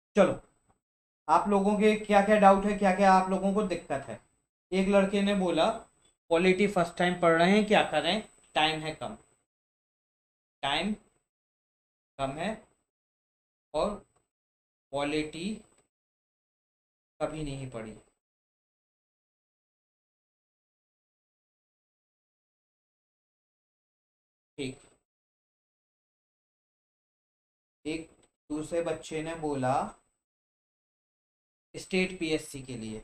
चलो, आप लोगों के क्या क्या डाउट है, क्या क्या आप लोगों को दिक्कत है। एक लड़के ने बोला पॉलिटी फर्स्ट टाइम पढ़ रहे हैं, क्या करें, टाइम है कम, टाइम कम है, और पॉलिटी कभी नहीं पढ़ी। ठीक। एक दूसरे बच्चे ने बोला स्टेट पीएससी के लिए,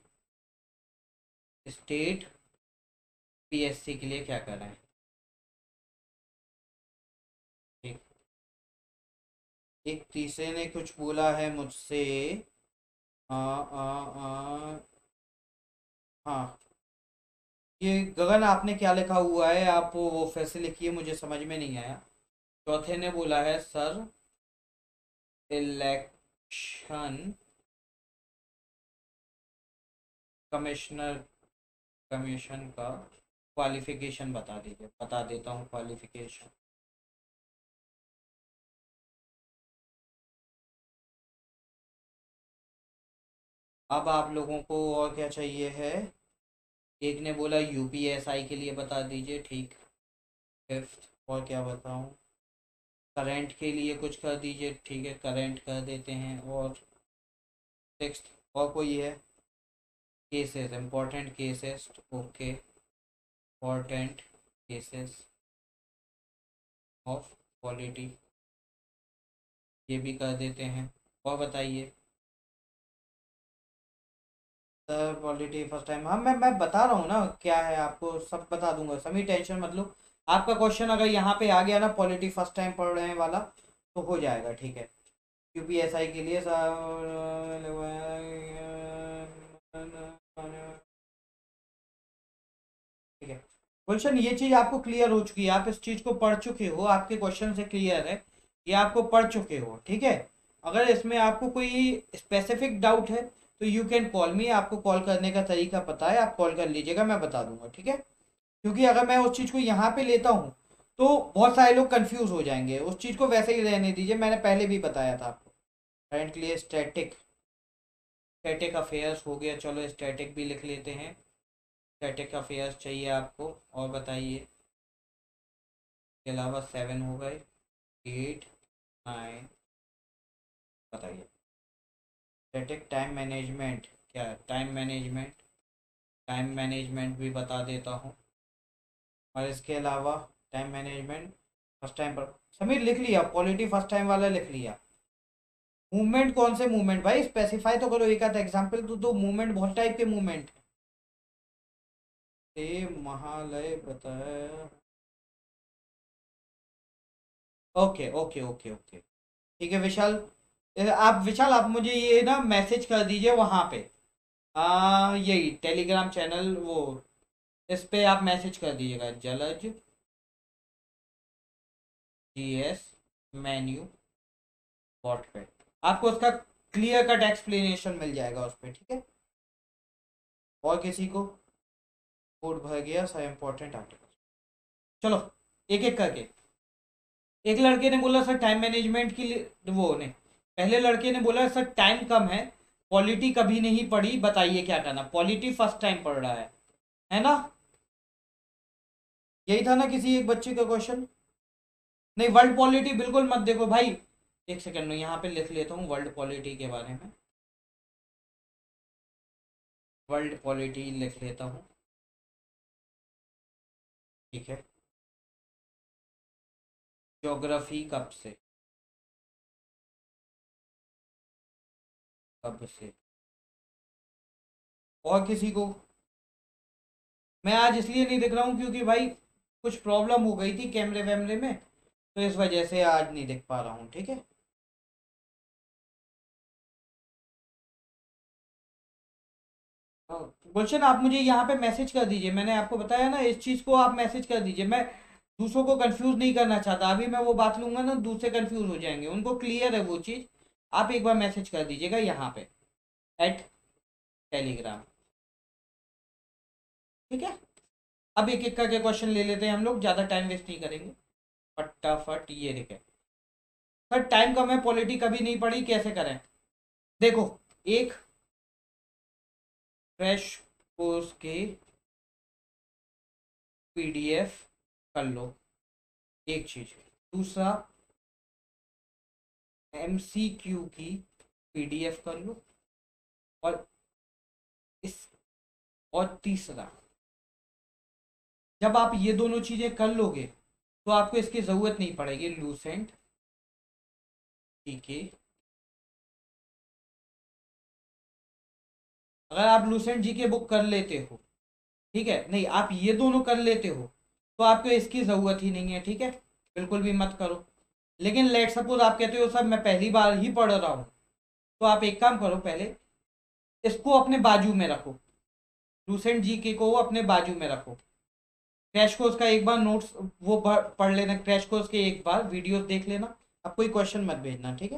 स्टेट पीएससी के लिए क्या करें। ठीक। एक तीसरे ने कुछ बोला है मुझसे, आ, आ, आ, हाँ, ये गगन आपने क्या लिखा हुआ है, आप वो फिर से लिखिए, मुझे समझ में नहीं आया। चौथे ने बोला है सर इलेक्शन कमिश्नर कमीशन का क्वालिफिकेशन बता दीजिए। बता देता हूँ क्वालिफिकेशन। अब आप लोगों को और क्या चाहिए है। एक ने बोला यूपीएसआई के लिए बता दीजिए। ठीक। फिफ्थ और क्या बताऊँ, करंट के लिए कुछ कर दीजिए। ठीक है, करंट कर देते हैं। और सिक्स्थ और कोई है, cases, important cases. Okay, important cases of polity, ये भी कर देते हैं। और बताइए सर, पॉलिटी फर्स्ट टाइम, हाँ मैं बता रहा हूँ ना क्या है, आपको सब बता दूंगा, सभी टेंशन मत लो। आपका क्वेश्चन अगर यहाँ पे आ गया ना पॉलिटी फर्स्ट टाइम पढ़ रहे वाला, तो हो जाएगा। ठीक है, यूपीएसआई के लिए ठीक है। गुलशन, ये चीज आपको क्लियर हो चुकी है, आप इस चीज को पढ़ चुके हो, आपके क्वेश्चन से क्लियर है, ये आपको पढ़ चुके हो। ठीक है। अगर इसमें आपको कोई स्पेसिफिक डाउट है तो यू कैन कॉल मी, आपको कॉल करने का तरीका पता है, आप कॉल कर लीजिएगा, मैं बता दूंगा। ठीक है। क्योंकि अगर मैं उस चीज को यहाँ पे लेता हूँ तो बहुत सारे लोग कंफ्यूज हो जाएंगे, उस चीज को वैसे ही रहने दीजिए, मैंने पहले भी बताया था आपको। करेंटली स्टैटिक, स्टैटिक अफेयर्स हो गया, चलो स्टैटिक भी लिख लेते हैं। स्टैटिक अफेयर्स चाहिए आपको। और बताइए, के अलावा सेवन हो गए, एट, नाइन, बताइए। स्टैटिक टाइम मैनेजमेंट, क्या है टाइम मैनेजमेंट, टाइम मैनेजमेंट भी बता देता हूँ। और इसके अलावा टाइम मैनेजमेंट फर्स्ट टाइम पर, समीर लिख लिया, पॉलिटी फर्स्ट टाइम वाला लिख लिया। मूवमेंट कौन से मूवमेंट भाई, स्पेसिफाई तो करो, एक आधा एग्जांपल तो दो, मूवमेंट बहुत टाइप के मूवमेंट है। महालय बताया। Okay okay okay okay. ठीक है विशाल, आप विशाल आप मुझे ये ना मैसेज कर दीजिए वहां पे, यही टेलीग्राम चैनल वो, इस पे आप मैसेज कर दीजिएगा, जलज जीएस मेन्यू बॉट पे, आपको उसका क्लियर कट एक्सप्लेनेशन मिल जाएगा उस पे। ठीक है। और किसी को कोड भर गया सर, इंपॉर्टेंट आर्टिकल। चलो, एक एक करके। एक लड़के ने बोला सर टाइम मैनेजमेंट के लिए, वो ने पहले लड़के ने बोला सर टाइम कम है, पॉलिटी कभी नहीं पढ़ी, बताइए क्या करना। पॉलिटी फर्स्ट टाइम पढ़ रहा है ना। यही था ना किसी एक बच्चे का क्वेश्चन। नहीं, वर्ल्ड पॉलिटी बिल्कुल मत देखो भाई। एक सेकंड में यहाँ पे लिख लेता हूँ वर्ल्ड पॉलिटी के बारे में, वर्ल्ड पॉलिटी लिख लेता हूँ। ठीक है। ज्योग्राफी कब से, कब से। और किसी को, मैं आज इसलिए नहीं दिख रहा हूँ क्योंकि भाई कुछ प्रॉब्लम हो गई थी कैमरे वैमरे में, तो इस वजह से आज नहीं दिख पा रहा हूँ। ठीक है। गुलशन, आप मुझे यहाँ पे मैसेज कर दीजिए, मैंने आपको बताया ना, इस चीज़ को आप मैसेज कर दीजिए, मैं दूसरों को कंफ्यूज नहीं करना चाहता। अभी मैं वो बात लूंगा ना, दूसरे कंफ्यूज हो जाएंगे, उनको क्लियर है वो चीज़। आप एक बार मैसेज कर दीजिएगा यहाँ पे, एट टेलीग्राम। ठीक है। अब एक एक करके क्वेश्चन ले लेते हैं हम लोग, ज़्यादा टाइम वेस्ट नहीं करेंगे, फटाफट। ये देखें, सर टाइम कम है, पॉलिटी कभी नहीं पढ़ी, कैसे करें। देखो, एक क्रैश कोर्स के पीडीएफ कर लो, एक चीज। दूसरा, एमसीक्यू की पीडीएफ कर लो। और इस और तीसरा, जब आप ये दोनों चीजें कर लोगे तो आपको इसकी जरूरत नहीं पड़ेगी लूसेंट जीके। अगर आप लूसेंट जीके बुक कर लेते हो, ठीक है, नहीं आप ये दोनों कर लेते हो तो आपको इसकी ज़रूरत ही नहीं है, ठीक है, बिल्कुल भी मत करो। लेकिन लेट सपोज आप कहते हो सर मैं पहली बार ही पढ़ रहा हूँ, तो आप एक काम करो, पहले इसको अपने बाजू में रखो, लूसेंट जीके को अपने बाजू में रखो। क्रैश कोर्स का एक बार नोट्स वो पढ़ लेना, क्रैश कोर्स के एक बार वीडियोस देख लेना, अब कोई क्वेश्चन मत भेजना, ठीक है।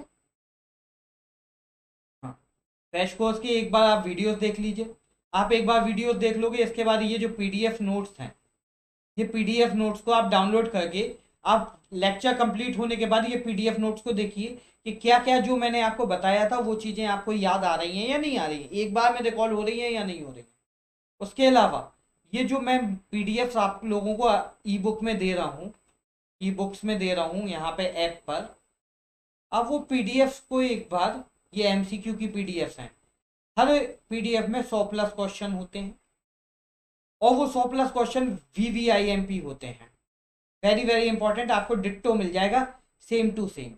हाँ, क्रैश कोर्स की एक बार आप वीडियोस देख लीजिए। आप एक बार वीडियोस देख लोगे, इसके बाद ये जो पीडीएफ नोट्स हैं, ये पीडीएफ नोट्स को आप डाउनलोड करके आप लेक्चर कंप्लीट होने के बाद ये पीडीएफ नोट्स को देखिए कि क्या क्या जो मैंने आपको बताया था वो चीज़ें आपको याद आ रही हैं या नहीं आ रही हैं, एक बार में रिकॉल हो रही हैं या नहीं हो रही। उसके अलावा ये जो मैं पीडीएफ आप लोगों को ई बुक में दे रहा हूँ, ई बुक्स में दे रहा हूँ यहाँ पे ऐप पर, अब वो पीडीएफ को एक बार, ये एमसीक्यू की पीडीएफ हैं, हर पीडीएफ में 100+ क्वेश्चन होते हैं और वो 100+ क्वेश्चन वीवीआईएमपी होते हैं, वेरी वेरी इंपॉर्टेंट, आपको डिट्टो मिल जाएगा, सेम टू सेम।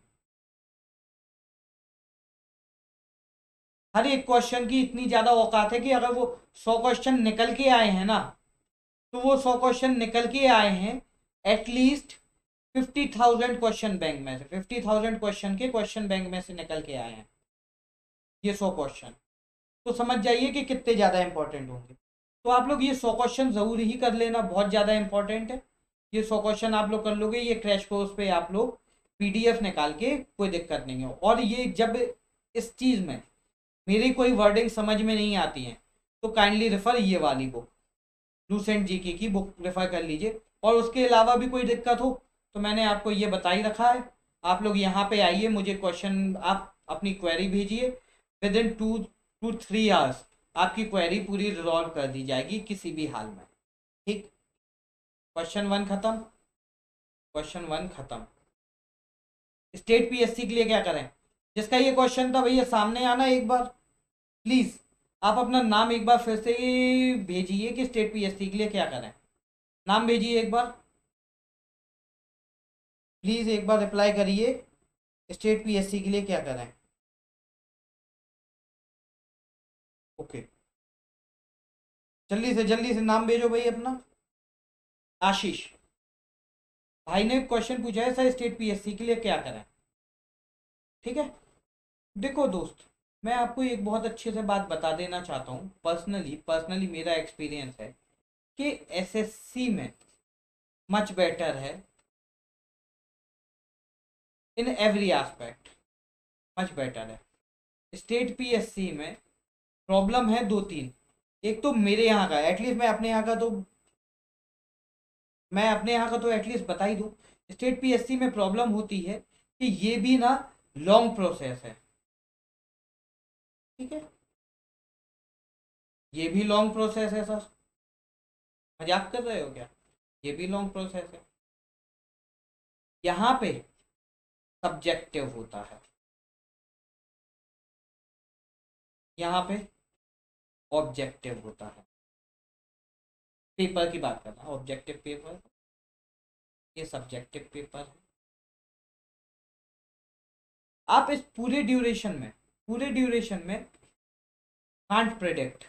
हर एक क्वेश्चन की इतनी ज्यादा औकात है कि अगर वो 100 क्वेश्चन निकल के आए हैं ना, तो वो 100 क्वेश्चन निकल के आए हैं एटलीस्ट 50,000 क्वेश्चन बैंक में से, 50,000 क्वेश्चन के क्वेश्चन बैंक में से निकल के आए हैं ये 100 क्वेश्चन। तो समझ जाइए कि कितने ज़्यादा इंपॉर्टेंट होंगे। तो आप लोग ये 100 क्वेश्चन ज़रूर ही कर लेना, बहुत ज़्यादा इंपॉर्टेंट है। ये 100 क्वेश्चन आप लोग कर लोगे, ये क्रैश कोर्स पे आप लोग पीडीएफ निकाल के, कोई दिक्कत नहीं हो। और ये जब इस चीज़ में मेरी कोई वर्डिंग समझ में नहीं आती है तो काइंडली रेफर ये वाली बुक, लूसेंट जीके की बुक रेफर कर लीजिए। और उसके अलावा भी कोई दिक्कत हो तो मैंने आपको ये बता ही रखा है, आप लोग यहाँ पे आइए, मुझे क्वेश्चन, आप अपनी क्वेरी भेजिए, विद इन 2 to 3 आवर्स आपकी क्वेरी पूरी रिजॉल्व कर दी जाएगी किसी भी हाल में, ठीक। क्वेश्चन 1 खत्म, क्वेश्चन 1 खत्म। स्टेट पीएससी के लिए क्या करें, जिसका ये क्वेश्चन था भैया सामने आना एक बार प्लीज, आप अपना नाम एक बार फिर से भेजिए कि स्टेट पीएससी के लिए क्या करें, नाम भेजिए एक बार प्लीज, एक बार रिप्लाई करिए, स्टेट पीएससी के लिए क्या करें। ओके, जल्दी से नाम भेजो भाई अपना। आशीष भाई ने क्वेश्चन पूछा है सर स्टेट पीएससी के लिए क्या करें, ठीक है। देखो दोस्त, मैं आपको एक बहुत अच्छे से बात बता देना चाहता हूँ, पर्सनली मेरा एक्सपीरियंस है कि एसएससी में मच बेटर है in every aspect, much better है। स्टेट पीएससी में प्रॉब्लम है 2-3। एक तो मेरे यहाँ का, एटलीस्ट मैं अपने यहाँ का तो एटलीस्ट बता ही दूँ। स्टेट पीएससी में प्रॉब्लम होती है कि ये भी ना लॉन्ग प्रोसेस है, ठीक है, ये भी लॉन्ग प्रोसेस है सर, मजाक कर रहे हो क्या, ये भी लॉन्ग प्रोसेस है। यहाँ पे सब्जेक्टिव होता है, यहाँ पे ऑब्जेक्टिव होता है। पेपर की बात करना, ऑब्जेक्टिव पेपर, ये सब्जेक्टिव पेपर है। आप इस पूरे ड्यूरेशन में can't predict,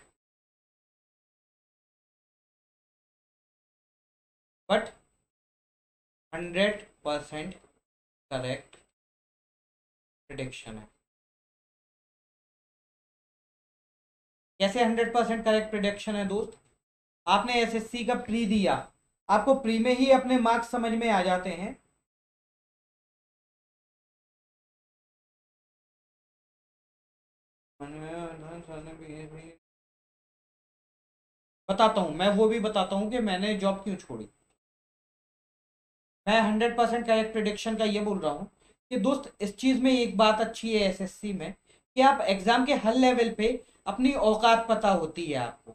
but 100% correct prediction है। कैसे 100% करेक्ट प्रिडिक्शन है दोस्त, आपने एसएससी का प्री दिया, आपको प्री में ही अपने मार्क्स समझ में आ जाते हैं। बताता हूँ, मैं वो भी बताता हूँ कि मैंने जॉब क्यों छोड़ी। मैं 100% करेक्ट प्रिडिक्शन का ये बोल रहा हूँ कि दोस्त इस चीज़ में एक बात अच्छी है एसएससी में कि आप एग्जाम के हर लेवल पे अपनी औकात पता होती है, आपको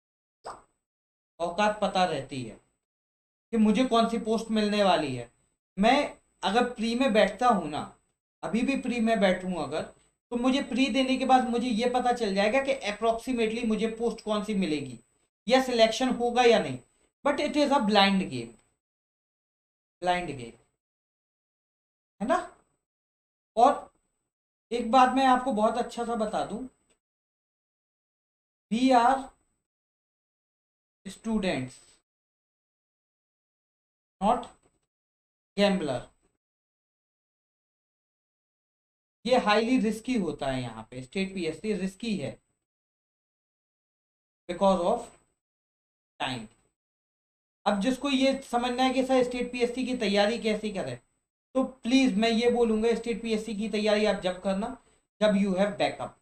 औकात पता रहती है कि मुझे कौन सी पोस्ट मिलने वाली है। मैं अगर प्री में बैठता हूँ ना, अभी भी प्री में बैठूं अगर, तो मुझे प्री देने के बाद मुझे ये पता चल जाएगा कि अप्रोक्सीमेटली मुझे पोस्ट कौन सी मिलेगी या सिलेक्शन होगा या नहीं। But it is a blind game, blind game, है ना। और एक बात मैं आपको बहुत अच्छा सा बता दूं, we are students, not gambler. ये हाईली रिस्की होता है, यहाँ पे स्टेट पीएससी रिस्की है बिकॉज ऑफ टाइम। अब जिसको ये समझना है कि सर स्टेट पीएससी की तैयारी कैसे करें, तो प्लीज मैं ये बोलूंगा, स्टेट पीएससी की तैयारी आप जब करना जब यू हैव बैकअप,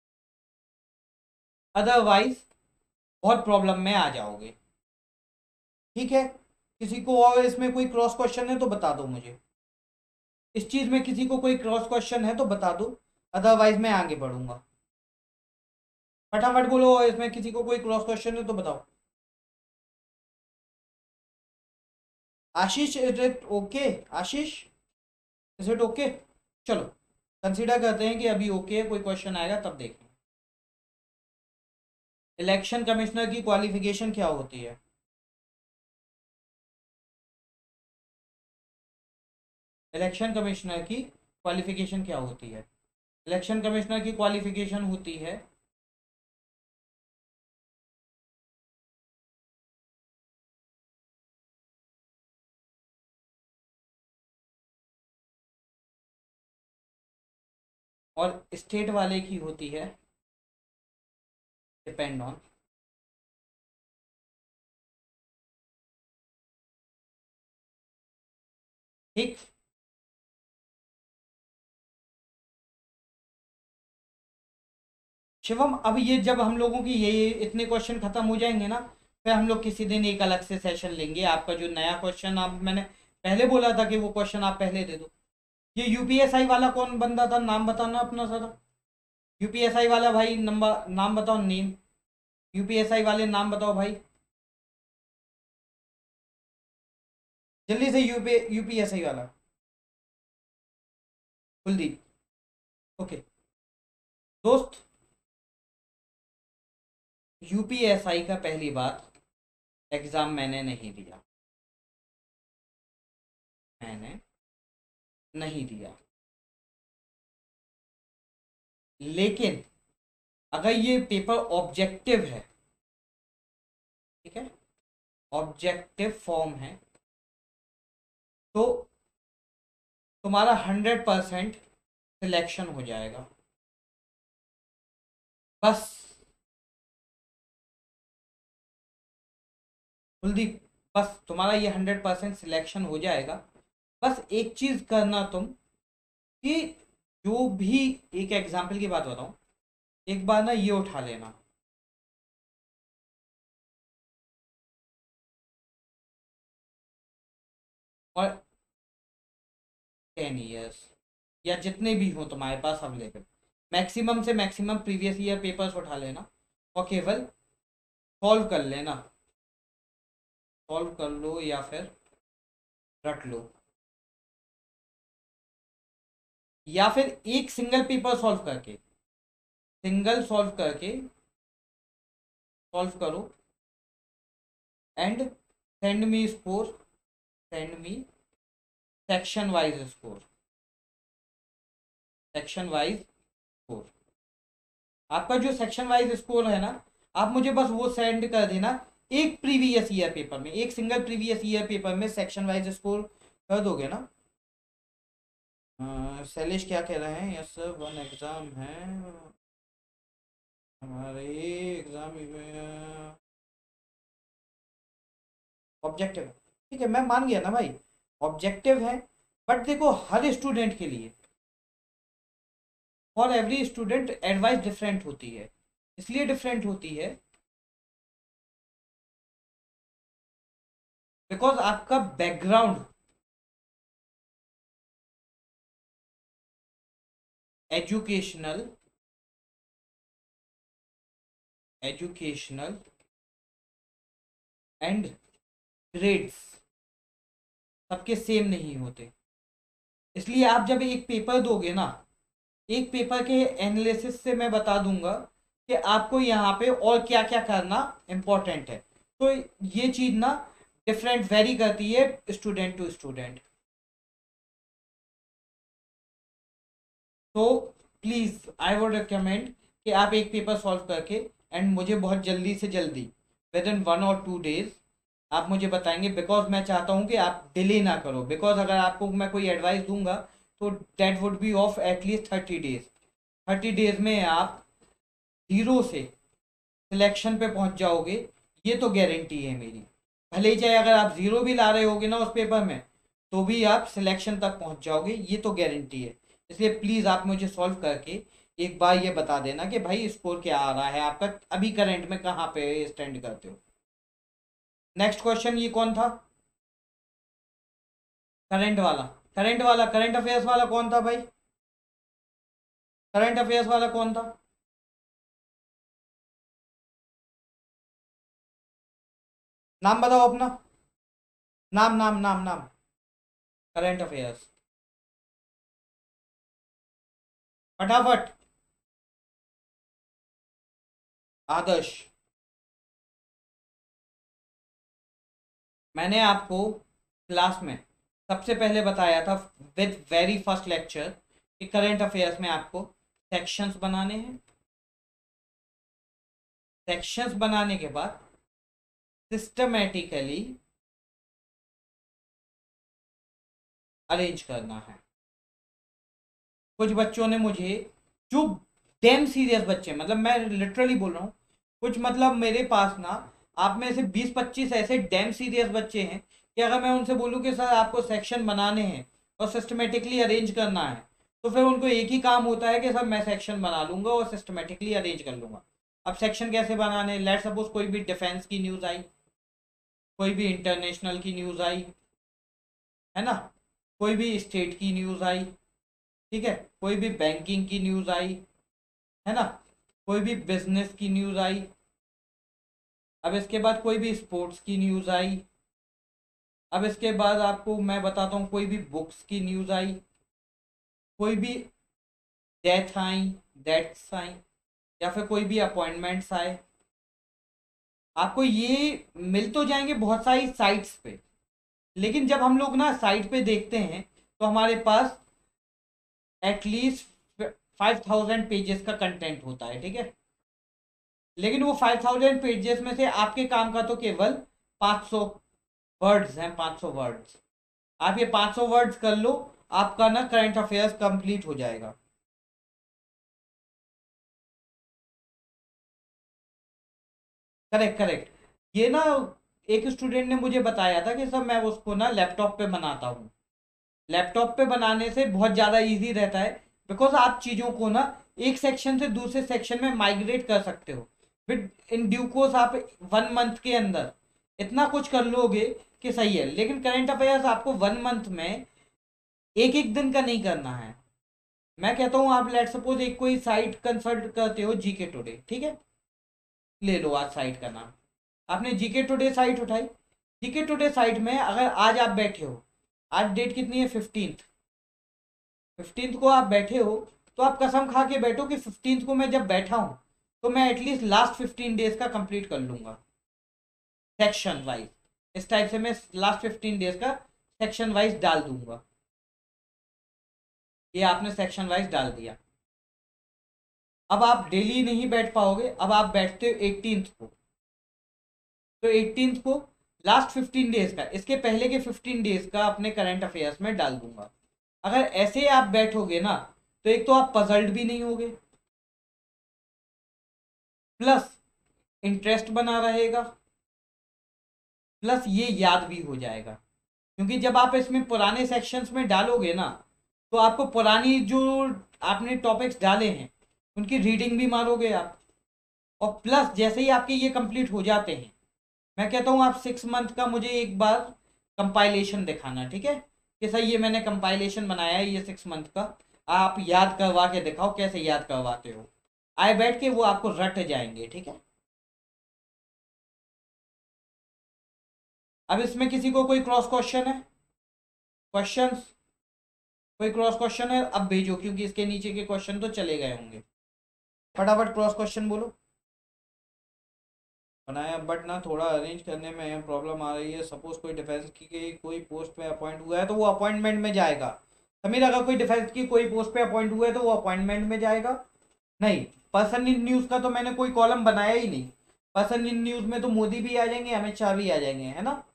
अदरवाइज बहुत प्रॉब्लम में आ जाओगे। ठीक है, किसी को और इसमें कोई क्रॉस क्वेश्चन है तो बता दो मुझे, इस चीज में किसी को कोई क्रॉस क्वेश्चन है तो बता दो, अदरवाइज मैं आगे बढ़ूंगा। फटाफट बोलो, इसमें किसी को कोई क्रॉस क्वेश्चन है तो बताओ। Ashish, is it okay? Ashish, is it okay? चलो कंसीडर करते हैं कि अभी ओके है, कोई क्वेश्चन आएगा तब देखें। इलेक्शन कमिश्नर की क्वालिफिकेशन क्या होती है? इलेक्शन कमिश्नर की क्वालिफिकेशन क्या होती है? इलेक्शन कमिश्नर की क्वालिफिकेशन होती है और स्टेट वाले की होती है डिपेंड ऑन। ठीक, शिवम, अब ये जब हम लोगों की ये इतने क्वेश्चन खत्म हो जाएंगे ना, फिर हम लोग किसी दिन एक अलग से सेशन लेंगे। आपका जो नया क्वेश्चन, आप मैंने पहले बोला था कि वो क्वेश्चन आप पहले दे दो। ये यूपीएसआई वाला कौन बंदा था, नाम बताना अपना जरा। यूपीएसआई वाला भाई नंबर, नाम बताओ, नेम। यूपीएसआई वाले नाम बताओ भाई, जल्दी से। यूपीएसआई वाला कुलदीप। ओके दोस्त, यूपीएसआई का पहली बात, एग्जाम मैंने नहीं दिया, मैंने नहीं दिया। लेकिन अगर ये पेपर ऑब्जेक्टिव है, ठीक है, ऑब्जेक्टिव फॉर्म है, तो तुम्हारा 100% सिलेक्शन हो जाएगा। बस कुलदीप, बस तुम्हारा ये 100% सिलेक्शन हो जाएगा। बस एक चीज करना तुम, कि जो भी, एक एग्जाम्पल की बात बताऊं, एक बार ना ये उठा लेना, और 10 years या जितने भी हो तुम्हारे पास अवेलेबल, मैक्सिमम से मैक्सिमम प्रीवियस ईयर पेपर्स उठा लेना और केवल सॉल्व कर लेना। सॉल्व कर लो या फिर रट लो, या फिर एक सिंगल पेपर सॉल्व करके, सिंगल सॉल्व करके सॉल्व करो and send me score, send me section wise score, section wise score. आपका जो सेक्शन वाइज स्कोर है ना, आप मुझे बस वो सेंड कर देना। एक प्रीवियस ईयर पेपर में, एक सिंगल प्रीवियस ईयर पेपर में सेक्शन वाइज स्कोर कर दोगे ना। शैलेश क्या कह रहे हैं? यस सर, वन एग्जाम है हमारे, एग्जाम ऑब्जेक्टिव, ठीक है, मैं मान गया ना भाई, ऑब्जेक्टिव है। बट देखो, हर स्टूडेंट के लिए, for every student advice different होती है। इसलिए डिफरेंट होती है बिकॉज आपका background educational educational and grades सबके सेम नहीं होते। इसलिए आप जब एक पेपर दोगे ना, एक पेपर के एनालिसिस से मैं बता दूंगा कि आपको यहाँ पे और क्या क्या करना इम्पोर्टेंट है। तो ये चीज ना डिफरेंट वेरी करती है स्टूडेंट टू स्टूडेंट। तो प्लीज आई वुड रिकमेंड कि आप एक पेपर सॉल्व करके एंड मुझे बहुत जल्दी से जल्दी विद इन 1 और 2 डेज आप मुझे बताएंगे, बिकॉज मैं चाहता हूँ कि आप डिले ना करो। बिकॉज अगर आपको मैं कोई एडवाइस दूंगा तो that would be of at least 30 days. 30 days में आप 0 से सिलेक्शन पे पहुंच जाओगे, ये तो गारंटी है मेरी। भले ही चाहे अगर आप 0 भी ला रहे होगे ना उस पेपर में, तो भी आप सिलेक्शन तक पहुंच जाओगे, ये तो गारंटी है। इसलिए प्लीज़ आप मुझे सॉल्व करके एक बार ये बता देना कि भाई स्कोर क्या आ रहा है आपका, अभी करंट में कहाँ पे स्टैंड करते हो। नेक्स्ट क्वेश्चन ये कौन था? करंट वाला। करंट अफेयर्स वाला कौन था भाई? करंट अफेयर्स वाला कौन था? नाम बताओ अपना। नाम नाम नाम नाम। करंट अफेयर्स फटाफट। आदर्श, मैंने आपको क्लास में सबसे पहले बताया था विद वेरी फर्स्ट लेक्चर कि करंट अफेयर्स में आपको सेक्शंस बनाने हैं। सेक्शंस बनाने के बाद सिस्टमेटिकली अरेंज करना है। कुछ बच्चों ने मुझे, जो डैम सीरियस बच्चे, मतलब मैं लिटरली बोल रहा हूँ, कुछ मतलब मेरे पास ना आप में से 20-25 ऐसे डैम सीरियस बच्चे हैं कि अगर मैं उनसे बोलूँ कि सर आपको सेक्शन बनाने हैं और सिस्टमेटिकली अरेंज करना है, तो फिर उनको एक ही काम होता है कि सर मैं सेक्शन बना लूंगा और सिस्टमेटिकली अरेंज कर लूंगा। अब सेक्शन कैसे बनाने? लेट सपोज कोई भी डिफेंस की न्यूज़ आई, कोई भी इंटरनेशनल की न्यूज़ आई, है ना, कोई भी स्टेट की न्यूज़ आई, ठीक है, कोई भी बैंकिंग की न्यूज़ आई, है ना, कोई भी बिजनेस की न्यूज़ आई, अब इसके बाद कोई भी स्पोर्ट्स की न्यूज़ आई, अब इसके बाद आपको मैं बताता हूँ कोई भी बुक्स की न्यूज़ आई, कोई भी डेथ आई, डेथ्स आई, या फिर कोई भी अपॉइंटमेंट्स आए, आपको ये मिल तो जाएंगे बहुत सारी साइट्स पे। लेकिन जब हम लोग ना साइट पे देखते हैं तो हमारे पास एटलीस्ट 5000 पेजेस का कंटेंट होता है, ठीक है। लेकिन वो 5000 पेजेस में से आपके काम का तो केवल 500 वर्ड्स हैं। 500 वर्ड्स, आप ये 500 वर्ड्स कर लो, आपका ना करंट अफेयर्स कंप्लीट हो जाएगा। Correct correct. ये ना एक स्टूडेंट ने मुझे बताया था कि सर मैं उसको ना लैपटॉप पे बनाता हूँ। लैपटॉप पे बनाने से बहुत ज़्यादा इजी रहता है, बिकॉज आप चीज़ों को ना एक सेक्शन से दूसरे सेक्शन में माइग्रेट कर सकते हो विद इन ड्यू कोर्स। आप 1 मंथ के अंदर इतना कुछ कर लोगे कि सही है। लेकिन करंट अफेयर्स आपको 1 मंथ में एक एक दिन का नहीं करना है। मैं कहता हूँ आप लेट सपोज एक कोई साइट कंसल्ट करते हो, जीके टुडे, ठीक है, ले लो आज साइट का नाम। आपने जीके टुडे साइट उठाई, जीके टुडे साइट में अगर आज आप बैठे हो, आज डेट कितनी है? 15th। 15th को आप बैठे हो, तो आप कसम खा के बैठो कि 15th को मैं जब बैठा हूं तो मैं एटलीस्ट लास्ट 15 डेज का कंप्लीट कर लूंगा सेक्शन वाइज। इस टाइप से मैं लास्ट 15 डेज का सेक्शन वाइज डाल दूंगा। ये आपने सेक्शन वाइज डाल दिया। अब आप डेली नहीं बैठ पाओगे, अब आप बैठते हो 18th को, तो 18th को लास्ट 15 डेज का, इसके पहले के 15 डेज का अपने करंट अफेयर्स में डाल दूंगा। अगर ऐसे आप बैठोगे ना, तो एक तो आप पजल्ड भी नहीं होगे, प्लस इंटरेस्ट बना रहेगा, प्लस ये याद भी हो जाएगा। क्योंकि जब आप इसमें पुराने सेक्शंस में डालोगे ना, तो आपको पुरानी जो आपने टॉपिक्स डाले हैं उनकी रीडिंग भी मारोगे आप। और प्लस जैसे ही आपके ये कंप्लीट हो जाते हैं, मैं कहता हूँ आप 6 मंथ का मुझे एक बार कंपाइलेशन दिखाना, ठीक है, कि सर ये मैंने कंपाइलेशन बनाया है ये 6 मंथ का, आप याद करवा के दिखाओ कैसे याद करवाते हो। आए बैठ के वो आपको रट जाएंगे, ठीक है। अब इसमें किसी को कोई क्रॉस क्वेश्चन है? क्वेश्चंस? कोई क्रॉस क्वेश्चन है? अब भेजो, क्योंकि इसके नीचे के क्वेश्चन तो चले गए होंगे। फटाफट क्रॉस क्वेश्चन बोलो। बनाया बट ना थोड़ा अरेंज करने में प्रॉब्लम आ रही है। सपोज कोई डिफेंस की कोई पोस्ट पे अपॉइंट हुआ है तो वो अपॉइंटमेंट में जाएगा। समीर, अगर कोई डिफेंस की कोई पोस्ट पे अपॉइंट हुआ है तो वो अपॉइंटमेंट में जाएगा? नहीं। पर्सन इन न्यूज का तो मैंने कोई कॉलम बनाया ही नहीं। पर्सन इन न्यूज में तो मोदी भी आ जाएंगे, अमित शाह भी आ जाएंगे, है ना।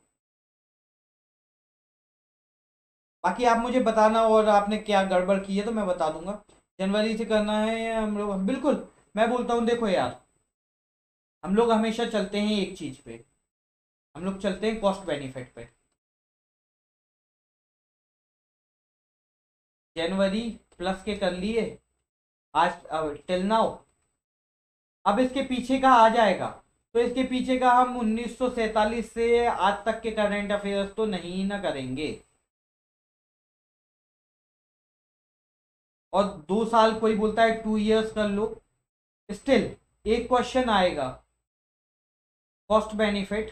बाकी आप मुझे बताना और आपने क्या गड़बड़ की है तो मैं बता दूंगा। जनवरी से करना है या हम लोग, बिल्कुल। मैं बोलता हूँ, देखो यार, हम लोग हमेशा चलते हैं एक चीज पे। हम लोग चलते हैं कॉस्ट बेनिफिट पे। जनवरी प्लस के कर लिए आज, अब टिल नाउ। अब इसके पीछे का आ जाएगा, तो इसके पीछे का हम 1947 से आज तक के करंट अफेयर्स तो नहीं ना करेंगे। और 2 साल कोई बोलता है 2 इयर्स कर लो, स्टिल एक क्वेश्चन आएगा कॉस्ट बेनिफिट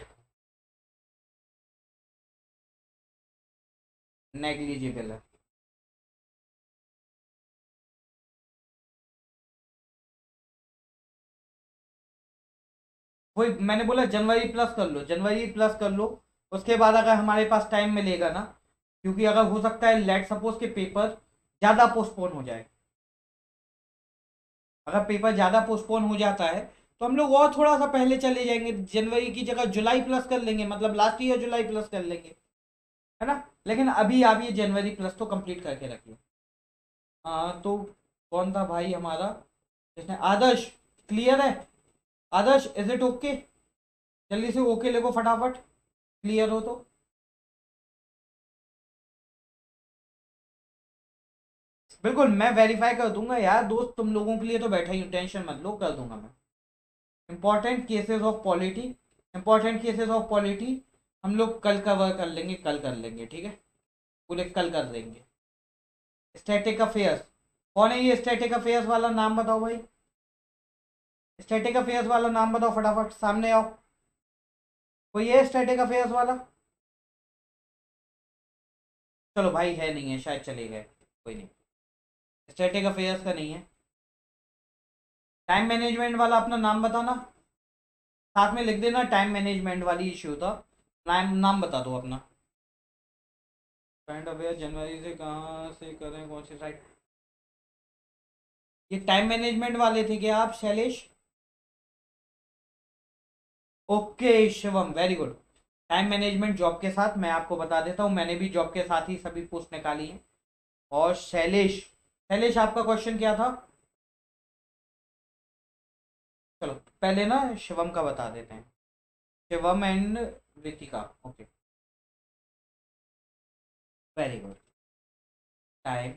नेग्लिजिबल है। वही मैंने बोला, जनवरी प्लस कर लो, जनवरी प्लस कर लो। उसके बाद अगर हमारे पास टाइम मिलेगा ना, क्योंकि अगर हो सकता है लेट सपोज के पेपर ज़्यादा पोस्टपोन हो जाए। अगर पेपर ज़्यादा पोस्टपोन हो जाता है तो हम लोग और थोड़ा सा पहले चले जाएंगे, जनवरी की जगह जुलाई प्लस कर लेंगे, मतलब लास्ट ईयर जुलाई प्लस कर लेंगे, है ना। लेकिन अभी आप ये जनवरी प्लस तो कंप्लीट करके रखिए। हाँ तो कौन था भाई हमारा जिसने, आदर्श? क्लियर है आदर्श? Is it okay? जल्दी से ओके लिखो फटाफट, क्लियर हो तो। बिल्कुल, मैं वेरीफाई कर दूंगा यार दोस्त, तुम लोगों के लिए तो बैठा ही हूँ, टेंशन मत लो, कर दूंगा मैं। Important cases of polity, important cases of polity हम लोग कल कवर कर लेंगे, कल कर लेंगे, ठीक है। पूरे कल कर देंगे। स्टैटिक अफेयर्स, कौन है ये स्टैटिक अफेयर्स वाला? नाम बताओ भाई, स्टैटिक अफेयर्स वाला नाम बताओ फटाफट, सामने आओ। कोई है स्टैटिक अफेयर्स वाला? चलो भाई, है नहीं है शायद, चले गए, कोई नहीं। स्टैटिक अफेयर्स का नहीं है। टाइम मैनेजमेंट वाला अपना नाम बताना, साथ में लिख देना, टाइम मैनेजमेंट वाली इश्यू था। नाम नाम बता दो अपना। करंट अफेयर जनवरी से कहाँ से करें, कौन सी साइट? ये टाइम मैनेजमेंट वाले थे क्या आप, Shailesh? Okay Shivam, very good. Time management job के साथ, मैं आपको बता देता हूँ, मैंने भी जॉब के साथ ही सभी पोस्ट निकाली है। और शैलेश, शैलेश आपका क्वेश्चन क्या था? चलो पहले ना शिवम का बता देते हैं। Shivam and Ritika, okay, very good. Time,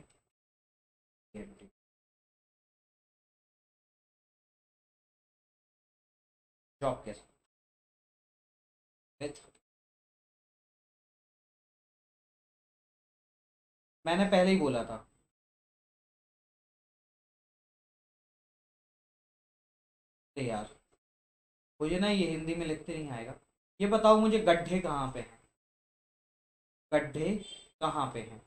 job के साथ, मैंने पहले ही बोला था। तो यार, मुझे ना ये हिंदी में लिखते नहीं आएगा। ये बताओ मुझे, गड्ढे कहाँ पे हैं? गड्ढे कहाँ पे हैं?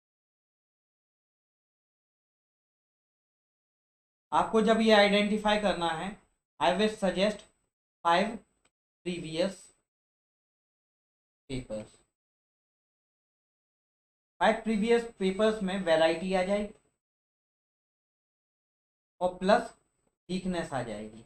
आपको जब ये आइडेंटिफाई करना है, I will suggest 5 previous papers. 5 previous papers में वैरायटी आ जाएगी और प्लस वीकनेस आ जाएगी।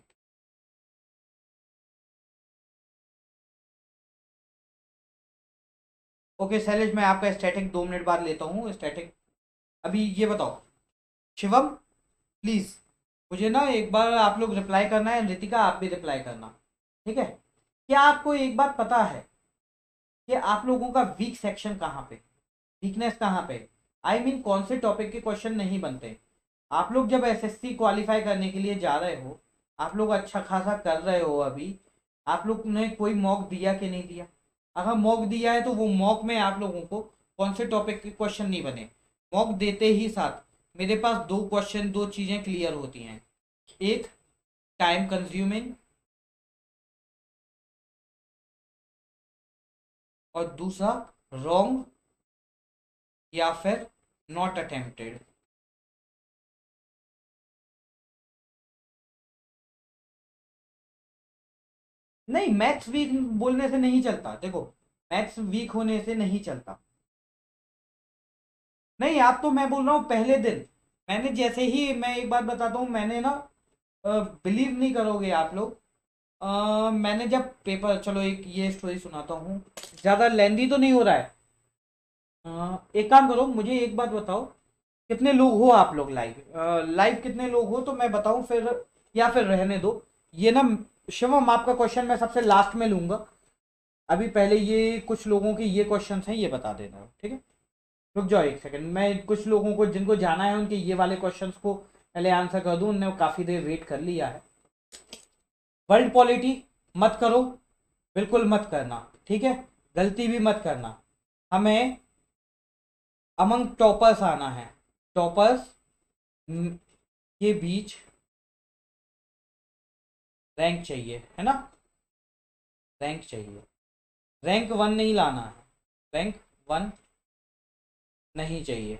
ओके शैलेश, मैं आपका स्टैटिक 2 मिनट बाद लेता हूँ स्टैटिक। अभी ये बताओ शिवम, प्लीज मुझे ना एक बार आप लोग रिप्लाई करना है, रितिका आप भी रिप्लाई करना, ठीक है। क्या आपको एक बात पता है कि आप लोगों का वीक सेक्शन कहाँ पे, वीकनेस कहाँ पे? आई मीन कौन से टॉपिक के क्वेश्चन नहीं बनते? आप लोग जब एसएससी क्वालिफाई करने के लिए जा रहे हो, आप लोग अच्छा खासा कर रहे हो अभी, आप लोग ने कोई मॉक दिया कि नहीं दिया? अगर मॉक दिया है तो वो मॉक में आप लोगों को कौन से टॉपिक के क्वेश्चन नहीं बने? मॉक देते ही साथ मेरे पास 2 क्वेश्चन, 2 चीज़ें क्लियर होती हैं। एक, टाइम कंज्यूमिंग, और दूसरा रॉन्ग या फिर नॉट अटेम्प्टेड। नहीं, मैथ्स वीक बोलने से नहीं चलता, देखो मैथ्स वीक होने से नहीं चलता। नहीं, आप तो, मैं बोल रहा हूँ पहले दिन मैंने जैसे ही, मैं एक बात बताता हूँ, मैंने ना, बिलीव नहीं करोगे आप लोग, मैंने जब पेपर, चलो एक ये स्टोरी सुनाता हूँ, ज़्यादा लेंदी तो नहीं हो रहा है। एक काम करो, मुझे एक बात बताओ, कितने लोग हो आप लोग लाइव, लाइव कितने लोग हो तो मैं बताऊं फिर, या फिर रहने दो ये ना। शिवम, आपका क्वेश्चन मैं सबसे लास्ट में लूंगा, अभी पहले ये कुछ लोगों के ये क्वेश्चंस हैं, ये बता देना, ठीक है। रुक जाओ एक सेकंड, मैं कुछ लोगों को जिनको जाना है उनके ये वाले क्वेश्चंस को पहले आंसर कर दूं, उनने काफ़ी देर वेट कर लिया है। वर्ल्ड पॉलिटी मत करो, बिल्कुल मत करना, ठीक है, गलती भी मत करना। हमें अमंग टॉपर्स आना है, टॉपर्स के बीच रैंक चाहिए, है ना, रैंक चाहिए, रैंक वन नहीं लाना है, रैंक वन नहीं चाहिए।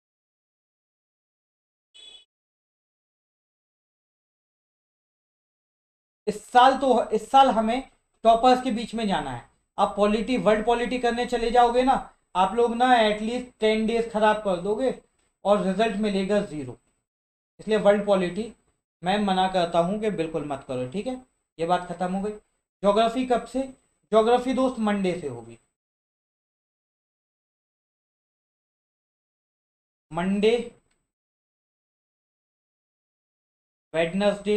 इस साल हमें टॉपर्स के बीच में जाना है। आप पॉलिटी, वर्ल्ड पॉलिटी करने चले जाओगे ना, आप लोग ना एटलीस्ट 10 डेज खराब कर दोगे और रिजल्ट मिलेगा जीरो। इसलिए वर्ल्ड पॉलिटी मैं मना करता हूं कि बिल्कुल मत करो, ठीक है, ये बात खत्म हो गई। ज्योग्राफी कब से? ज्योग्राफी दोस्त मंडे से होगी, मंडे, वेडनेसडे,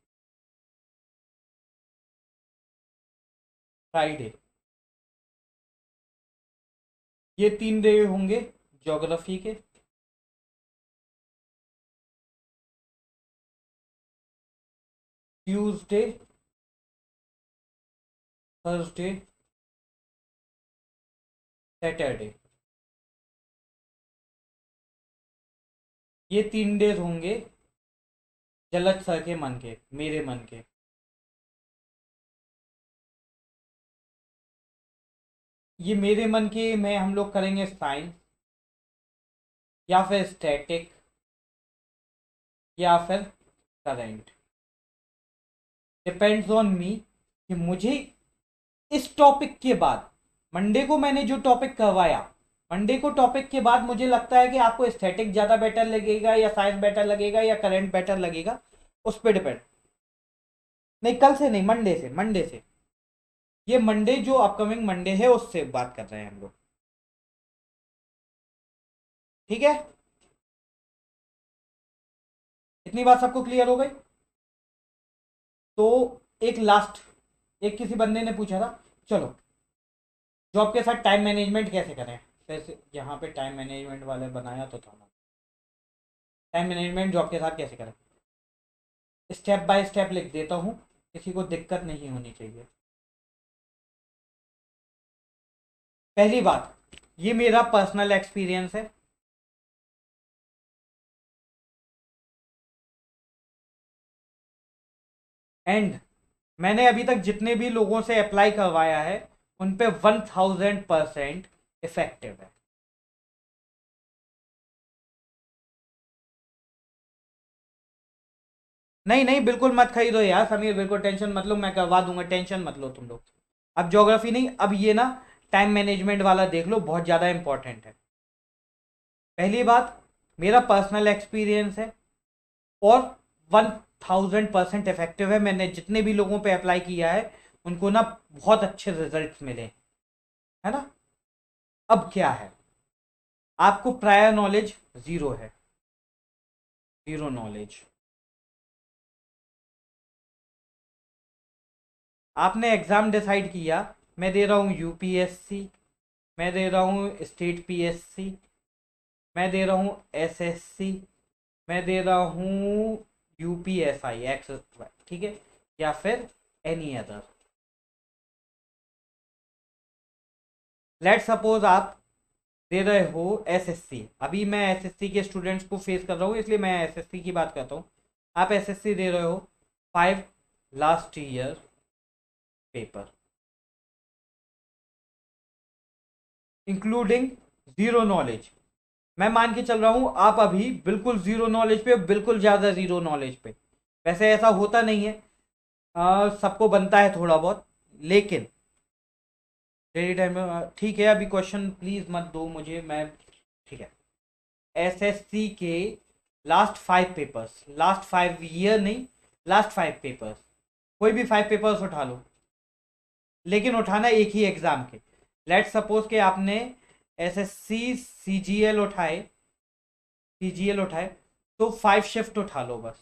फ्राइडे, ये 3 डे होंगे ज्योग्राफी के। ट्यूसडे, थर्सडे, सैटरडे, ये 3 डेज होंगे जलज सर के मन के, मेरे मन के। ये मेरे मन के में हम लोग करेंगे साइंस या फिर स्टैटिक या फिर करंट, डिपेंड्स ऑन मी कि मुझे इस टॉपिक के बाद, मंडे को मैंने जो टॉपिक करवाया, मंडे को टॉपिक के बाद मुझे लगता है कि आपको एस्थेटिक ज़्यादा बेटर लगेगा या साइंस बेटर लगेगा या करंट बेटर लगेगा, उस पर डिपेंड। नहीं, कल से नहीं, मंडे से, मंडे से, ये मंडे जो अपकमिंग मंडे है उससे बात कर रहे हैं हम लोग, ठीक है। इतनी बात सबको क्लियर हो गई? तो एक लास्ट, एक किसी बंदे ने पूछा था, चलो जॉब के साथ टाइम मैनेजमेंट कैसे करें, जैसे यहाँ पे टाइम मैनेजमेंट वाले बनाया तो था, टाइम मैनेजमेंट जॉब के साथ कैसे करें, स्टेप बाय स्टेप लिख देता हूँ, किसी को दिक्कत नहीं होनी चाहिए। पहली बात, ये मेरा पर्सनल एक्सपीरियंस है, एंड मैंने अभी तक जितने भी लोगों से अप्लाई करवाया है उन पे 1000% इफेक्टिव है। नहीं नहीं, बिल्कुल मत खरीदो यार समीर, बिल्कुल टेंशन मत लो, मैं करवा दूंगा, टेंशन मत लो तुम लोग। अब ज्योग्राफी नहीं, अब ये ना टाइम मैनेजमेंट वाला देख लो, बहुत ज़्यादा इंपॉर्टेंट है। पहली बात, मेरा पर्सनल एक्सपीरियंस है और 1000% इफेक्टिव है, मैंने जितने भी लोगों पे अप्लाई किया है उनको ना बहुत अच्छे रिजल्ट्स मिले, है ना। अब क्या है, आपको प्रायर नॉलेज जीरो है, जीरो नॉलेज। आपने एग्ज़ाम डिसाइड किया, मैं दे रहा हूँ यूपीएससी, मैं दे रहा हूँ स्टेट पीएससी, मैं दे रहा हूँ एसएससी, मैं दे रहा हूँ यूपीएसआई एक्स, ठीक है, या फिर एनी अदर। लेट सपोज आप दे रहे हो एसएससी, अभी मैं एसएससी के स्टूडेंट्स को फेस कर रहा हूँ इसलिए मैं एसएससी की बात करता हूँ। आप एसएससी दे रहे हो, 5 last year paper, including zero knowledge. मैं मान के चल रहा हूं आप अभी बिल्कुल जीरो नॉलेज पे, बिल्कुल ज्यादा जीरो नॉलेज पे। वैसे ऐसा होता नहीं है, सबको बनता है थोड़ा बहुत, लेकिन डेली टाइम में ठीक है। अभी क्वेश्चन प्लीज मत दो मुझे, मैं ठीक है। एसएससी के लास्ट 5 पेपर्स, लास्ट 5 ईयर नहीं, लास्ट 5 पेपर्स, कोई भी 5 पेपर्स उठा लो, लेकिन उठाना एक ही एग्जाम के। लेट सपोज कि आपने एसएससी सीजीएल उठाए, तो 5 शिफ्ट उठा लो बस।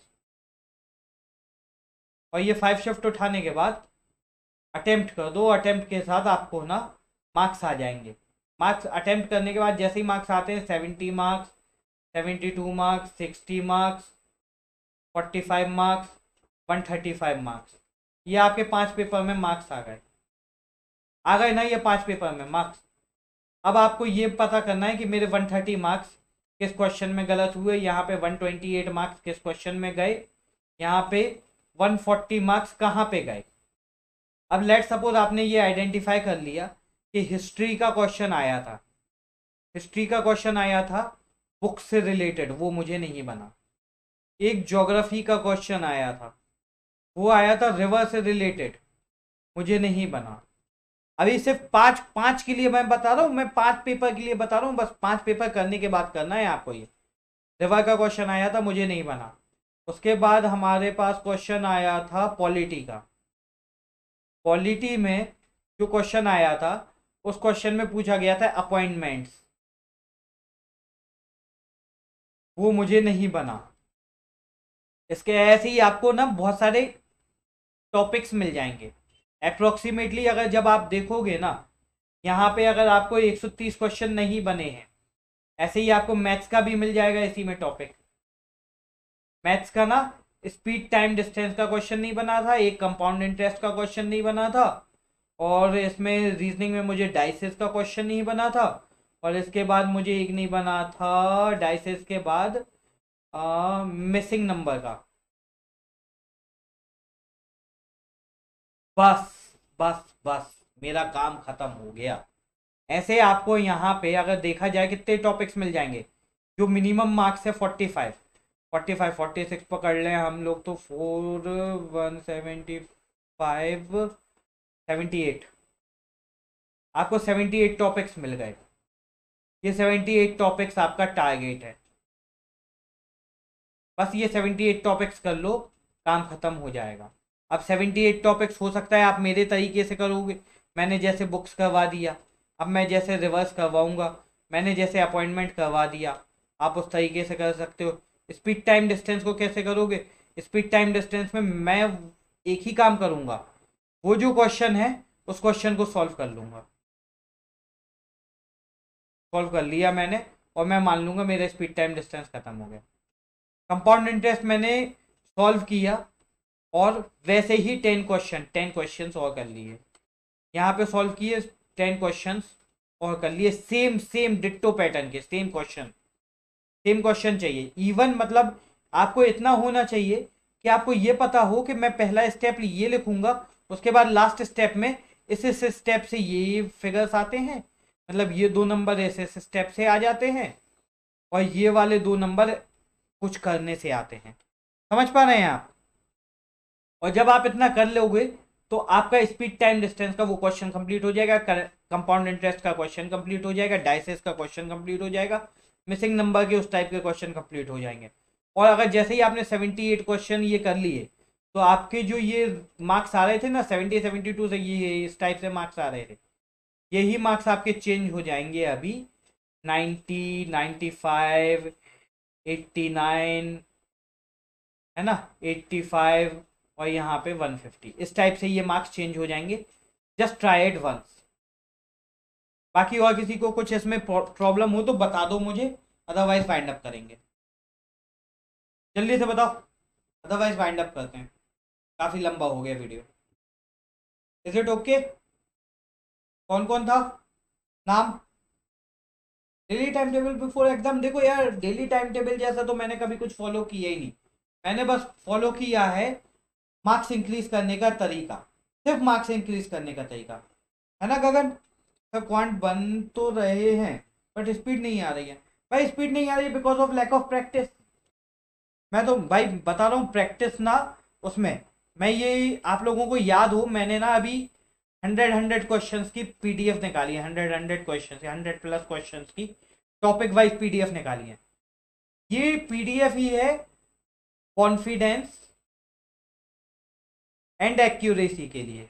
और ये 5 शिफ्ट उठाने के बाद अटेम्प्ट कर दो, अटेम्प्ट के साथ आपको ना मार्क्स आ जाएंगे। मार्क्स अटेम्प्ट करने के बाद जैसे ही मार्क्स आते हैं, 70 marks, 72 marks, 60 marks, 45 marks, 135 marks, ये आपके 5 पेपर में मार्क्स आ गए ना, ये 5 पेपर में मार्क्स। अब आपको ये पता करना है कि मेरे 130 मार्क्स किस क्वेश्चन में गलत हुए, यहाँ पे 128 मार्क्स किस क्वेश्चन में गए, यहाँ पे 140 मार्क्स कहाँ पे गए। अब लेट सपोज आपने ये आइडेंटिफाई कर लिया कि हिस्ट्री का क्वेश्चन आया था, हिस्ट्री का क्वेश्चन आया था बुक से रिलेटेड, वो मुझे नहीं बना। एक ज्योग्राफी का क्वेश्चन आया था, वो आया था रिवर से रिलेटेड, मुझे नहीं बना। अभी सिर्फ पांच पांच के लिए मैं बता रहा हूँ, मैं 5 पेपर के लिए बता रहा हूँ, बस 5 पेपर करने के बाद करना है आपको। ये रिवर का क्वेश्चन आया था, मुझे नहीं बना। उसके बाद हमारे पास क्वेश्चन आया था पॉलिटी का। पॉलिटी में जो क्वेश्चन आया था, उस क्वेश्चन में पूछा गया था अपॉइंटमेंट्स, वो मुझे नहीं बना। इसके ऐसे ही आपको ना बहुत सारे टॉपिक्स मिल जाएंगे अप्रोक्सीमेटली। अगर जब आप देखोगे ना, यहाँ पे अगर आपको 130 क्वेश्चन नहीं बने हैं, ऐसे ही आपको मैथ्स का भी मिल जाएगा इसी में टॉपिक। मैथ्स का ना स्पीड टाइम डिस्टेंस का क्वेश्चन नहीं बना था, एक कंपाउंड इंटरेस्ट का क्वेश्चन नहीं बना था, और इसमें रीजनिंग में मुझे डाइसेस का क्वेश्चन नहीं बना था, और इसके बाद मुझे एक नहीं बना था डाइसेस के बाद मिसिंग नंबर का। बस बस बस मेरा काम खत्म हो गया। ऐसे आपको यहाँ पे अगर देखा जाए कितने टॉपिक्स मिल जाएंगे, जो मिनिमम मार्क्स है 45, 46 पकड़ लें हम लोग तो 4 175 78, आपको 78 टॉपिक्स मिल गए। ये 78 टॉपिक्स आपका टारगेट है, बस ये 78 टॉपिक्स कर लो, काम खत्म हो जाएगा। अब 78 टॉपिक्स हो सकता है आप मेरे तरीके से करोगे, मैंने जैसे बुक्स करवा दिया, अब मैं जैसे रिवर्स करवाऊंगा, मैंने जैसे अपॉइंटमेंट करवा दिया, आप उस तरीके से कर सकते हो। स्पीड टाइम डिस्टेंस को कैसे करोगे? स्पीड टाइम डिस्टेंस में मैं एक ही काम करूंगा, वो जो क्वेश्चन है उस क्वेश्चन को सॉल्व कर लूंगा। सॉल्व कर लिया मैंने, और मैं मान लूंगा मेरा स्पीड टाइम डिस्टेंस खत्म हो गया। कंपाउंड इंटरेस्ट मैंने सॉल्व किया, और वैसे ही 10 क्वेश्चन और कर लिए, यहाँ पे सॉल्व किए 10 क्वेश्चन और कर लिए, सेम सेम डिट्टो पैटर्न के सेम क्वेश्चन चाहिए। इवन मतलब आपको इतना होना चाहिए कि आपको ये पता हो कि मैं पहला स्टेप ये लिखूंगा, उसके बाद लास्ट स्टेप में इस स्टेप से ये फिगर्स आते हैं, मतलब ये 2 नंबर इस स्टेप से आ जाते हैं, और ये वाले 2 नंबर कुछ करने से आते हैं। समझ पा रहे हैं आप? और जब आप इतना कर लोगे तो आपका स्पीड टाइम डिस्टेंस का वो क्वेश्चन कंप्लीट हो जाएगा, कंपाउंड इंटरेस्ट का क्वेश्चन कंप्लीट हो जाएगा, डाइसेस का क्वेश्चन कंप्लीट हो जाएगा, मिसिंग नंबर के उस टाइप के क्वेश्चन कंप्लीट हो जाएंगे। और अगर जैसे ही आपने 78 क्वेश्चन ये कर लिए, तो आपके जो ये मार्क्स आ रहे थे ना 70 72 से, ये इस टाइप से मार्क्स आ रहे थे, यही मार्क्स आपके चेंज हो जाएंगे अभी 90 95 89, है ना, 85, और यहाँ पे 150, इस टाइप से ये मार्क्स चेंज हो जाएंगे। Just try it once. बाकी और किसी को कुछ इसमें प्रॉब्लम हो तो बता दो मुझे, अदरवाइज वाइंड अप करेंगे। जल्दी से बताओ, अदरवाइज वाइंड अप करते हैं, काफी लंबा हो गया वीडियो। Is it okay? कौन कौन था नाम? Daily time table before exam, देखो यार डेली टाइम टेबल जैसा तो मैंने कभी कुछ फॉलो किया ही नहीं। मैंने बस फॉलो किया है मार्क्स इंक्रीज करने का तरीका, सिर्फ मार्क्स इंक्रीज करने का तरीका, है ना गगन? सर क्वांट बन तो रहे हैं बट स्पीड नहीं आ रही है। भाई स्पीड नहीं आ रही है because of lack of practice. मैं तो भाई बता रहा हूँ प्रैक्टिस ना उसमें। मैं ये आप लोगों को याद हो मैंने ना अभी 100 क्वेश्चंस की पीडीएफ निकाली है। 100 क्वेश्चंस 100+ क्वेश्चंस की टॉपिक वाइज पीडीएफ निकाली है। ये पीडीएफ ही है कॉन्फिडेंस एंड एक्यूरेसी के लिए।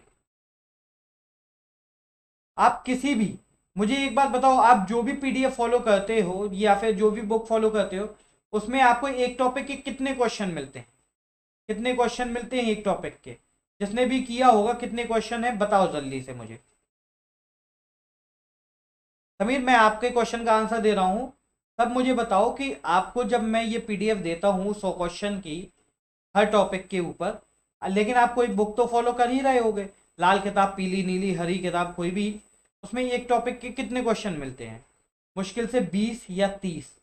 आप किसी भी मुझे एक बात बताओ, आप जो भी पीडीएफ फॉलो करते हो या फिर जो भी बुक फॉलो करते हो उसमें आपको एक टॉपिक के कितने क्वेश्चन मिलते हैं? कितने क्वेश्चन मिलते हैं एक टॉपिक के? जिसने भी किया होगा कितने क्वेश्चन है बताओ जल्दी से मुझे। समीर मैं आपके क्वेश्चन का आंसर दे रहा हूं। तब मुझे बताओ कि आपको जब मैं ये पीडीएफ देता हूं 100 क्वेश्चन की हर टॉपिक के ऊपर, लेकिन आप कोई बुक तो फॉलो कर ही रहे होगे, लाल किताब पीली नीली हरी किताब कोई भी, उसमें एक टॉपिक के कितने क्वेश्चन मिलते हैं? मुश्किल से 20 या 30।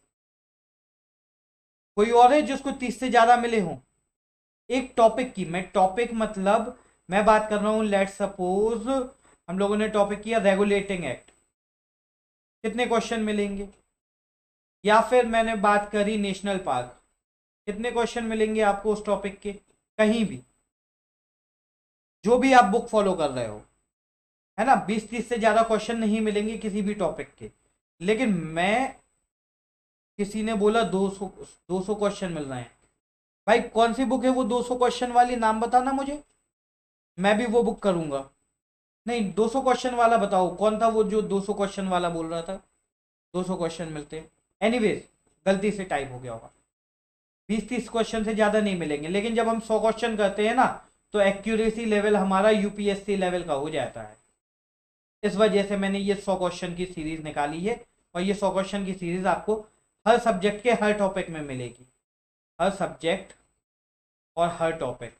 कोई और है जिसको 30 से ज्यादा मिले हों एक टॉपिक की? मैं टॉपिक मतलब मैं बात कर रहा हूं, लेट सपोज हम लोगों ने टॉपिक किया रेगुलेटिंग एक्ट, कितने क्वेश्चन मिलेंगे? या फिर मैंने बात करी नेशनल पार्क, कितने क्वेश्चन मिलेंगे आपको उस टॉपिक के? कहीं भी जो भी आप बुक फॉलो कर रहे हो, है ना, 20-30 से ज्यादा क्वेश्चन नहीं मिलेंगे किसी भी टॉपिक के। लेकिन मैं किसी ने बोला 200 क्वेश्चन मिल रहे हैं। भाई कौन सी बुक है वो 200 क्वेश्चन वाली? नाम बताना मुझे, मैं भी वो बुक करूंगा। नहीं 200 क्वेश्चन वाला बताओ कौन था वो जो 200 क्वेश्चन वाला बोल रहा था 200 क्वेश्चन मिलते हैं। एनीवेज गलती से टाइप हो गया होगा। 20-30 क्वेश्चन से ज्यादा नहीं मिलेंगे। लेकिन जब हम 100 क्वेश्चन करते हैं ना तो एक्यूरेसी लेवल हमारा यूपीएससी लेवल का हो जाता है। इस वजह से मैंने ये 100 क्वेश्चन की सीरीज निकाली है। और ये 100 क्वेश्चन की सीरीज आपको हर सब्जेक्ट के हर टॉपिक में मिलेगी, हर सब्जेक्ट और हर टॉपिक।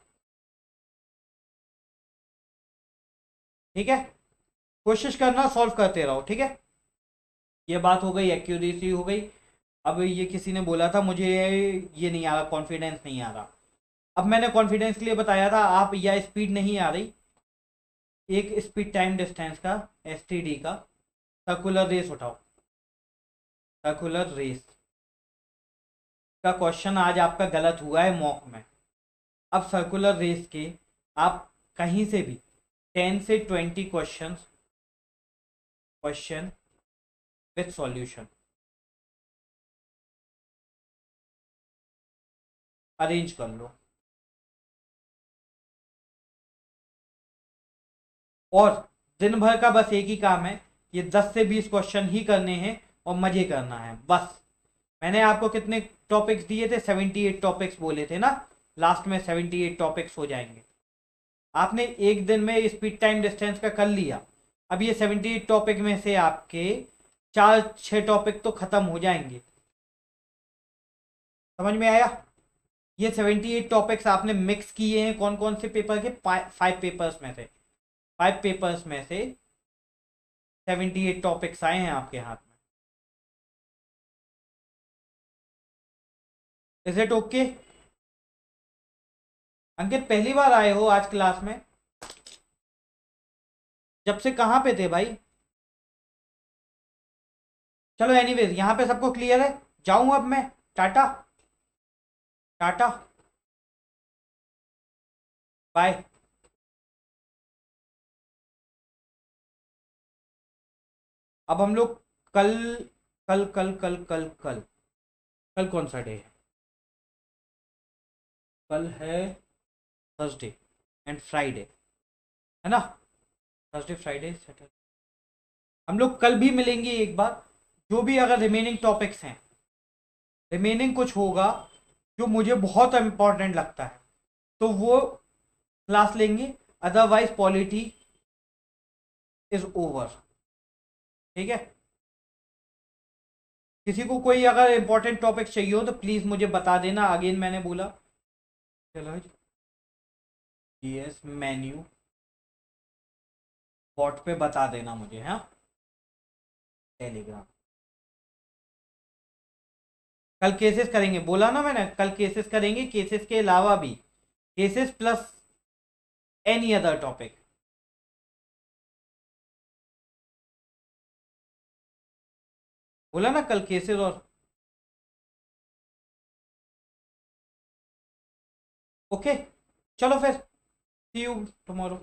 ठीक है, कोशिश करना सॉल्व करते रहो। ठीक है, ये बात हो गई, एक्यूरेसी हो गई। अब ये किसी ने बोला था मुझे ये नहीं आ रहा, कॉन्फिडेंस नहीं आ रहा। अब मैंने कॉन्फिडेंस के लिए बताया था आप, या स्पीड नहीं आ रही, एक स्पीड टाइम डिस्टेंस का एसटीडी का सर्कुलर रेस उठाओ। सर्कुलर रेस का क्वेश्चन आज आपका गलत हुआ है मॉक में। अब सर्कुलर रेस के आप कहीं से भी 10 से 20 क्वेश्चन विथ सॉल्यूशन अरेंज कर लो। और दिन भर का बस एक ही काम है, ये 10 से 20 क्वेश्चन ही करने हैं और मजे करना है बस। मैंने आपको कितने टॉपिक्स दिए थे? 78 टॉपिक्स बोले थे ना, लास्ट में 78 टॉपिक्स हो जाएंगे। आपने एक दिन में स्पीड टाइम डिस्टेंस का कर लिया। अब ये 78 टॉपिक में से आपके 4-6 टॉपिक तो खत्म हो जाएंगे। समझ में आया? ये 78 टॉपिक्स आपने मिक्स किए हैं कौन कौन से पेपर के? 5 पेपर्स में से। 5 पेपर्स में से 78 टॉपिक्स आए हैं आपके हाथ में। Is it okay? अंकित पहली बार आए हो आज क्लास में? जब से कहां पे थे भाई? चलो एनीवेज यहां पे सबको क्लियर है। जाऊं अब मैं? Tata tata bye. अब हम लोग कल कल कल कल कल कल कल कौन सा डे है? कल है थर्सडे एंड फ्राइडे, है ना? थर्सडे फ्राइडे सैटरडे, हम लोग कल भी मिलेंगे एक बार। जो भी अगर रिमेनिंग टॉपिक्स हैं, रिमेनिंग कुछ होगा जो मुझे बहुत इंपॉर्टेंट लगता है तो वो क्लास लेंगे। Otherwise polity is over. ठीक है, किसी को कोई अगर इंपॉर्टेंट टॉपिक चाहिए हो तो प्लीज मुझे बता देना। अगेन मैंने बोला चलो जीएस मेन्यू व्हाट पे बता देना मुझे, हाँ टेलीग्राम। कल केसेस करेंगे बोला ना मैंने, कल केसेस करेंगे। केसेस के अलावा भी cases plus any other topic. बोला ना कल केसेस और ओके। चलो फिर, सी यू टुमारो।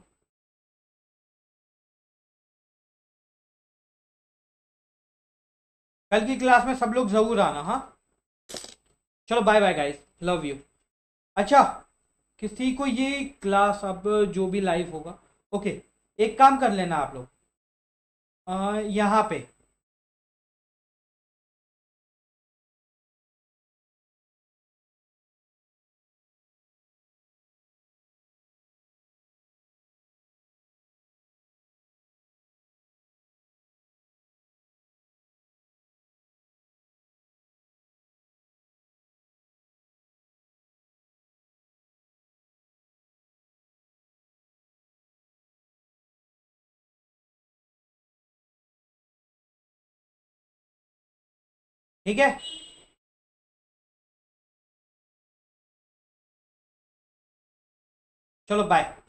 कल की क्लास में सब लोग जरूर आना, हाँ। चलो bye bye guys, love you. अच्छा, किसी को ये क्लास अब जो भी लाइव होगा, ओके, एक काम कर लेना आप लोग, यहाँ पे ठीक है। चलो बाय।